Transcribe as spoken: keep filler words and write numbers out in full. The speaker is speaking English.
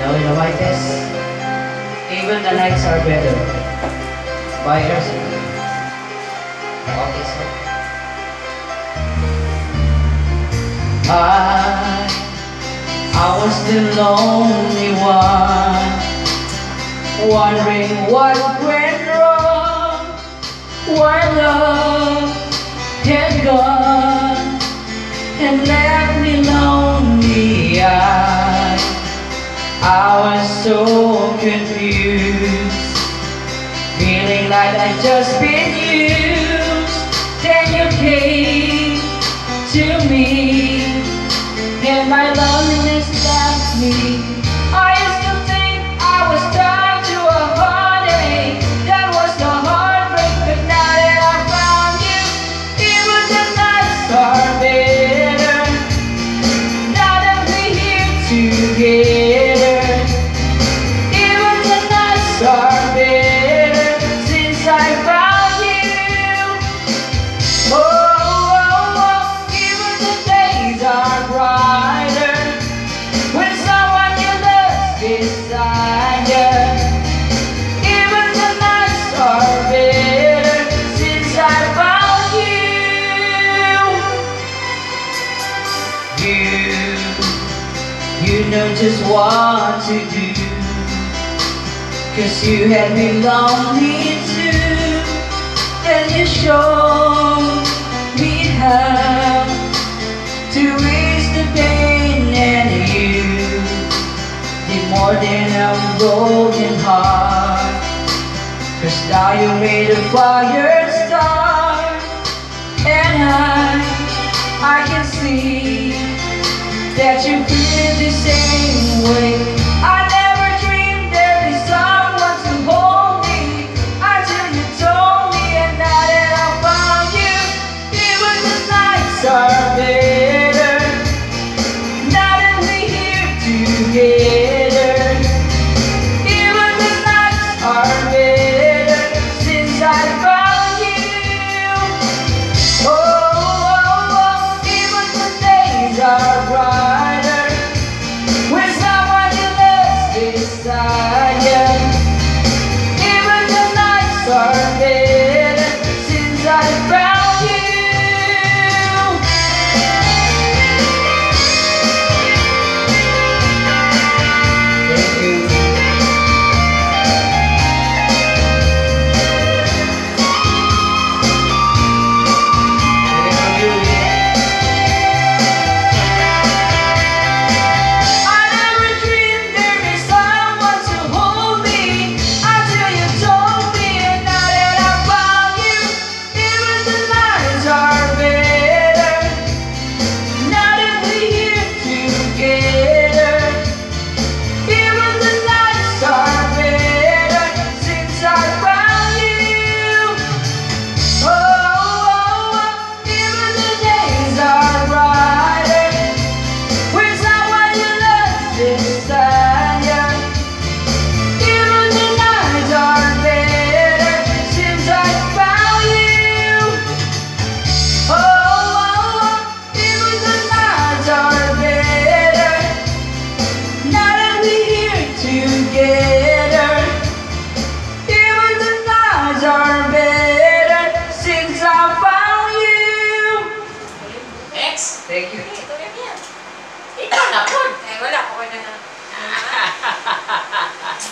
know, you know why this? Even the nights are better. By yourself. Okay, so I, I was the lonely one, wondering what went wrong, why love had gone and left me lonely. I, I was so confused, feeling like I'd just been used. Then you came to me, and my loneliness left me. I used to think I was tied to a heartache, that was the heartbreak. But now that I found you, even the nights are better. Now that we're here together, even the nights are better since I found you. Oh, oh, oh, even the days are brighter when someone you love is beside you. Even the nights are better since I found you. You, you know just what to do, 'cause you had been lonely too, and you showed me how to ease the pain, and you did more than a broken heart, 'cause now you made a fire start. And I, I can see that you feel the same way.